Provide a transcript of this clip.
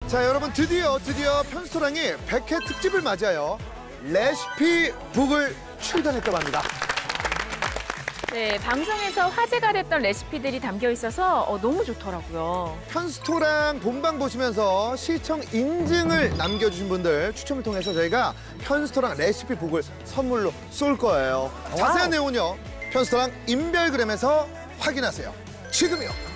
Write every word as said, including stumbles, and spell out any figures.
자, 여러분 드디어 드디어 편스토랑이 백 회 특집을 맞이하여 레시피 북을 출간했다고 합니다. 네, 방송에서 화제가 됐던 레시피들이 담겨 있어서 어, 너무 좋더라고요. 편스토랑 본방 보시면서 시청 인증을 남겨주신 분들 추첨을 통해서 저희가 편스토랑 레시피 북을 선물로 쏠 거예요. 자세한 내용은요, 편스토랑 인별그램에서 확인하세요. 지금이요.